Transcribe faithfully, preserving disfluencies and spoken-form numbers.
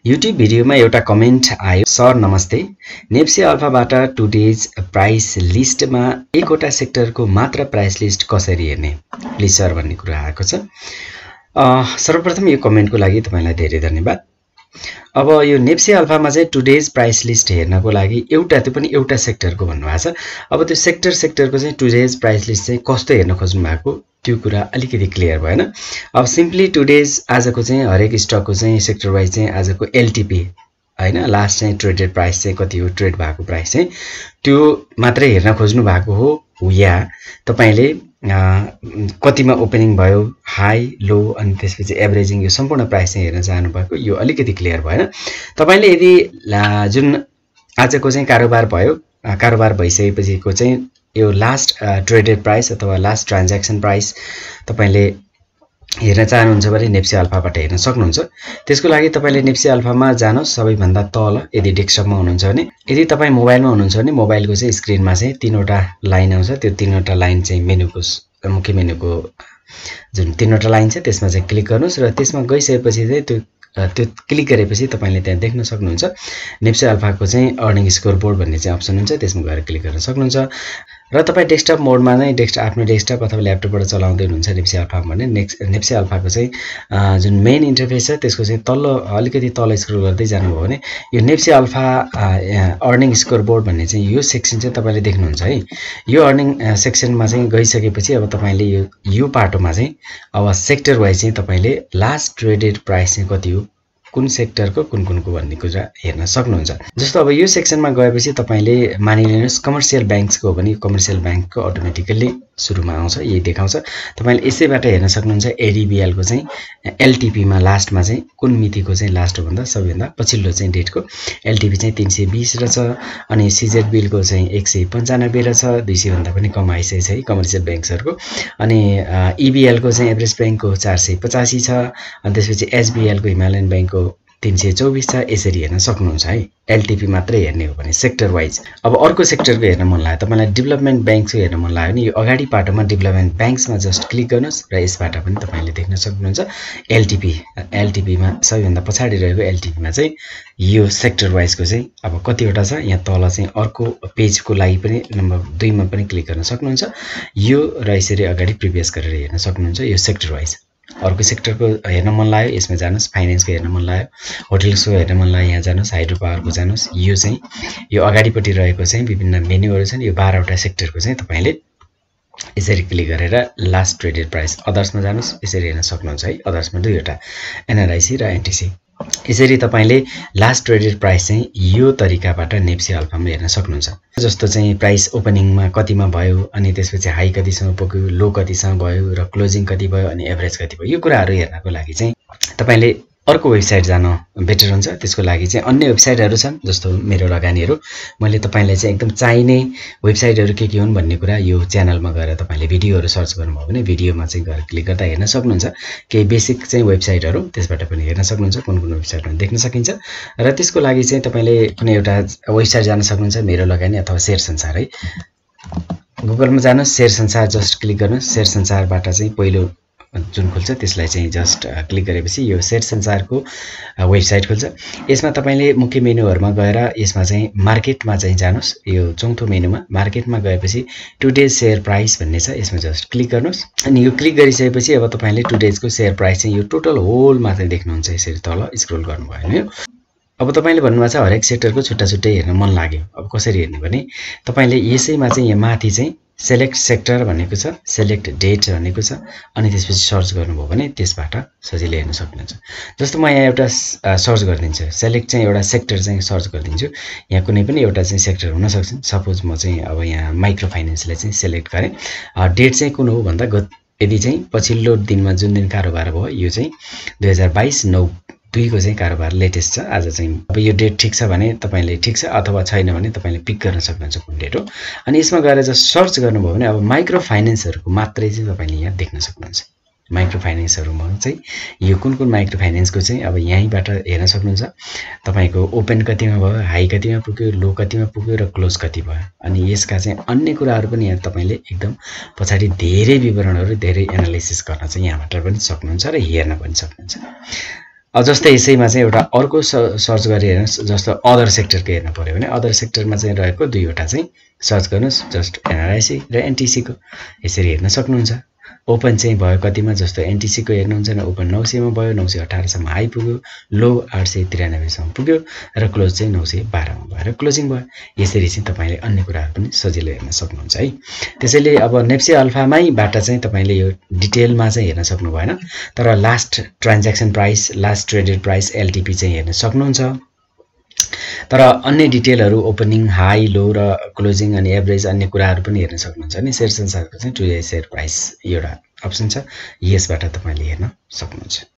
YouTube भिडियोमा एउटा comment आयो, सर नमस्ते, नेप्से अल्फाबाट टु डेज प्राइस लिस्टमा एकवटा सेक्टरको मात्र प्राइस लिस्ट कसरी हेर्ने प्लिज सर भन्ने कुरा आएको छ। सर्वप्रथम यो कमेन्टको लागि तपाईलाई धेरै धन्यवाद। अब यो नेप्से अल्फामा चाहिँ टु डेज प्राइस लिस्ट हेर्नको लागि एउटा त्यो पनि एउटा सेक्टरको भन्नुभएको छ। अब त्यो सेक्टर सेक्टरको चाहिँ टु डेज प्राइस लिस्ट चाहिँ कस्तो हेर्न खोज्नु भएको त्यो कुरा अलिकति क्लियर भएन। अब सिम्पली टु डेज आजको चाहिँ हरेक स्टकको चाहिँ सेक्टर वाइज चाहिँ आजको एलटीपी हैन, लास्ट चाहिँ ट्रेडेड प्राइस चाहिँ कति हो, ट्रेड भएको प्राइस चाहिँ त्यो मात्रै हेर्न खोज्नु भएको हो या तपाईले कतिमा ओपनिङ भयो, हाई लो अनि त्यसपछि एभरेजिङ यो सम्पूर्ण प्राइस चाहिँ हेर्न चाहनु भएको, यो अलिकति क्लियर भएन। तपाईले यदि जुन आजको चाहिँ कारोबार भयो, कारोबार भइसकेपछिको चाहिँ यो लास्ट ट्रेडेड प्राइस अथवा लास्ट ट्रान्ज्याक्सन प्राइस तपाईले हेर्न चाहनुहुन्छ भने नेप्से अल्फाबाट हेर्न सक्नुहुन्छ। त्यसको लागि तपाईले नेप्से अल्फामा जानुहोस्, सबैभन्दा तल यदि डेस्कटपमा हुनुहुन्छ भने। यदि तपाई मोबाइलमा हुनुहुन्छ भने मोबाइलको चाहिँ स्क्रिनमा चाहिँ तीनवटा लाइन आउँछ, त्यो तीनवटा लाइन चाहिँ मेनुको मुख्य मेनुको जुन तीनवटा लाइन छ त्यसमा चाहिँ क्लिक गर्नुहोस् र त्यसमा गइसकेपछि चाहिँ त्यो त्यो क्लिक गरेपछि तपाईले त्यहाँ देख्न सक्नुहुन्छ नेप्से अल्फाको चाहिँ अर्निङ स्कोर बोर्ड भन्ने चाहिँ अप्सन हुन्छ, त्यसमा गएर क्लिक गर्न सक्नुहुन्छ। र तपाई डेस्कटप मोडमा नै डेस्क आफ्नो डेस्कटप अथवा ल्यापटपबाट चलाउँदै हुनुहुन्छ नेप्से अल्फा भने नेक्स्ट नेप्से अल्फाको चाहिँ जुन मेन इन्टरफेस छ त्यसको चाहिँ तल्लो अलिकति तल स्क्रोल गर्दै जानुभयो भने यो NEPSE alpha earning score board भन्ने चाहिँ यो सेक्सन चाहिँ तपाईले देख्नुहुन्छ है। यो अर्निङ सेक्सनमा चाहिँ गइसकेपछि अब तपाईले यो यो पाटोमा चाहिँ अब सेक्टर वाइज चाहिँ तपाईले लास्ट ट्रेडेड प्राइस चाहिँ कति हो, कुन सेक्टरको कुन कुनको भन्ने कुरा हेर्न सक्नुहुन्छ। जस्तो अब यो सेक्सनमा गएपछि तपाईले मानिलिनुस् कमर्सियल ब्याङ्क्सको हो भने कमर्सियल ब्याङ्कको अटोमेटिकली सुरुमा आउँछ, यही देखाउँछ। तपाईले यसैबाट हेर्न सक्नुहुन्छ एडीबीएल को चाहिँ एलटीपी मा लास्टमा चाहिँ कुन मितिको चाहिँ लास्ट हो भन्दा सबैभन्दा पछिल्लो चाहिँ डेटको एलटीपी चाहिँ तीन सय बीस र छ अनि सीजेड बिल को चाहिँ एक सय पन्चानब्बे र छ, दुई सय भन्दा पनि कम आइसकेको छ है कमर्सियल ब्याङ्क्सहरुको। अनि ईबीएल को चाहिँ एभरेज ब्याङ्कको चार सय पचासी छ, अनि त्यसपछि एसबीएल को हिमालयन ब्याङ्कको तीन सय चौबीस छ। यसरी हेर्न सक्नुहुन्छ है एलटीपी मात्रै हेर्ने हो भने सेक्टर वाइज। अब अर्को सेक्टरको हेर्न मन लाग्यो, तपाईलाई डेभलपमेन्ट ब्याङ्क्सको हेर्न मन लाग्यो भने यो अगाडि पाटोमा डेभलपमेन्ट ब्याङ्क्समा जस्ट क्लिक गर्नुहोस् र यसबाट पनि तपाईले देख्न सक्नुहुन्छ एलटीपी एलटीपीमा सबैभन्दा पछाडि रहेको एलटीपीमा चाहिँ यो सेक्टर वाइजको चाहिँ अब कतिवटा छ, यहाँ तल चाहिँ अर्को पेजको लागि पनि नम्बर दुईमा पनि क्लिक गर्न सक्नुहुन्छ यो र यसरी अगाडि प्रिभियस गरेर हेर्न सक्नुहुन्छ यो सेक्टर वाइज। अर्को सेक्टरको हेर्न मन लाग्यो यसमा जानुहोस्, फाइनेन्सको हेर्न मन लाग्यो, होटल्सको हेर्न मन लाग्यो यहाँ जानुहोस्, हाइड्रो पावरको जानुहोस्। यो चाहिँ यो अगाडिपट्टि रहेको चाहिँ विभिन्न मेन्युहरू छन्, यो बाह्रवटा सेक्टरको चाहिँ तपाईले यसरी क्लिक गरेर लास्ट ट्रेडेड प्राइस अदर्समा जानुहोस्, यसरी हेर्न सक्नुहुन्छ है। अदर्समा दुईवटा एनआरआईसी र एनटीसी, यसरी तपाईले लास्ट ट्रेडेड प्राइस चाहिँ यो तरिकाबाट नेप्से अल्फामा हेर्न सक्नुहुन्छ। जस्तो चाहिँ प्राइस ओपनिङमा कतिमा भयो, अनि त्यसपछि हाई कतिसम्म पुग्यो, लो कतिसम्म भयो र क्लोजिङ कति भयो अनि एभरेज कति भयो, यो कुराहरू हेर्नको लागि चाहिँ तपाईले अर्को वेबसाइट जान बेटर हुन्छ। त्यसको लागि चाहिँ अन्य वेबसाइटहरू छन् जस्तो मेरो लगानीहरू, मैले तपाईलाई चाहिँ एकदम चाहिने वेबसाइटहरू के के हुन् भन्ने कुरा यो च्यानलमा गएर तपाईले भिडियोहरू सर्च गर्नुभयो भने भिडियोमा चाहिँ गएर क्लिक गर्दा हेर्न सक्नुहुन्छ। केही बेसिक चाहिँ वेबसाइटहरू त्यसबाट पनि हेर्न सक्नुहुन्छ, कुन कुन वेबसाइटमा देख्न सकिन्छ। र त्यसको लागि चाहिँ तपाईले कुनै एउटा वेबसाइट जान सक्नुहुन्छ, मेरो लगानी अथवा शेयर संसार है। गुगलमा जानुहोस्, शेयर संसार जस्ट क्लिक गर्नुहोस्, शेयर संसारबाट चाहिँ पहिलो जुन खुल्छ त्यसलाई चाहिँ जस्ट क्लिक गरेपछि यो शेयर संसारको वेबसाइट खुल्छ। यसमा तपाईले मुख्य मेनुहरुमा गएर यसमा चाहिँ मार्केटमा चाहिँ जानुहोस्, यो चौथो मेनुमा मार्केटमा गएपछि टु डेज शेयर प्राइस भन्ने छ, यसमा जस्ट क्लिक गर्नुहोस्। अनि यो क्लिक गरिसकेपछि अब तपाईले टु डेजको शेयर प्राइस चाहिँ यो टोटल होल मात्रै देख्नुहुन्छ, यसरी तल स्क्रोल गर्नुभयो भने। अब तपाईले भन्नुभएको छ हरेक सेक्टरको छुट्टा छुट्टै हेर्न मन लाग्यो, अब कसरी हेर्ने भने तपाईले यसैमा चाहिँ यहाँ माथि चाहिँ सेलेक्ट सेक्टर भनेको छ, सेलेक्ट डेट भनेको छ, अनि त्यसपछि सर्च गर्नुभयो भने त्यसबाट सजिलै हेर्न सक्नुहुन्छ। जस्तो म यहाँ एउटा सर्च गरिदिन्छु, सेलेक्ट चाहिँ एउटा सेक्टर चाहिँ सर्च गरिदिन्छु, यहाँ कुनै पनि एउटा चाहिँ सेक्टर हुन सक्छ। सपोज म चाहिँ अब यहाँ माइक्रो फाइनेन्सलाई चाहिँ सेलेक्ट गरेँ, डेट चाहिँ कुन हो भन्दा गत यदि चाहिँ पछिल्लो दिनमा जुन दिन कारोबार भयो यो चाहिँ दुई हजार बाइस नौ दुईको चाहिँ कारोबार लेटेस्ट छ आज चाहिँ। अब यो डेट ठिक छ भने तपाईले ठिक छ, अथवा छैन भने तपाईले पिक गर्न सक्नुहुन्छ कुन डेट हो। अनि यसमा गएर जस्ट सर्च गर्नुभयो भने अब माइक्रो फाइनेन्सहरुको मात्रै चाहिँ तपाईले यहाँ देख्न सक्नुहुन्छ। माइक्रो फाइनेन्सहरुमा चाहिँ यो कुन कुन माइक्रो फाइनेन्सको चाहिँ अब यहीँबाट हेर्न सक्नुहुन्छ। तपाईको ओपन कतिमा भयो, हाई कतिमा पुग्यो, लो कतिमा पुग्यो र क्लोज कति भयो। अनि यसका चाहिँ अन्य कुराहरु पनि यहाँ तपाईले एकदम पछाडी धेरै विवरणहरु धेरै एनालाइसिस गर्न चाहिँ यहाँबाट पनि सक्नुहुन्छ र हेर्न पनि सक्नुहुन्छ। जस्तै यसैमा चाहिँ एउटा अर्को सर्च गरी हेर्नुहोस्, जस्तो अदर सेक्टरको हेर्नु पर्यो भने अदर सेक्टरमा चाहिँ रहेको दुईवटा चाहिँ सर्च गर्नुहोस्, जस्ट एनआरआइसी र एनटिसीको यसरी हेर्न सक्नुहुन्छ। ओपन चाहिँ भयो कतिमा, जस्तो एनटिसीको हेर्नुहुन्छ भने ओपन नौ सयमा भयो, नौ सय अठारसम्म हाई पुग्यो, लो आठ सय त्रियानब्बेसम्म पुग्यो र क्लोज चाहिँ नौ सय बाह्रमा भयो र क्लोजिङ भयो। यसरी चाहिँ तपाईँले अन्य कुराहरू पनि सजिलो हेर्न सक्नुहुन्छ है। त्यसैले अब नेप्से अल्फामैबाट चाहिँ तपाईँले यो डिटेलमा चाहिँ हेर्न सक्नु भएन, तर last transaction price, last traded price, LTP चाहिँ हेर्न सक्नुहुन्छ। तर अन्य डिटेलहरू ओपनिङ, हाई, लो र क्लोजिङ अनि एभरेज अन्य कुराहरू पनि हेर्न सक्नुहुन्छ नि। शेयर संसारको चाहिँ टु सेयर प्राइस एउटा अप्सन छ, यसबाट तपाईँले हेर्न सक्नुहुन्छ।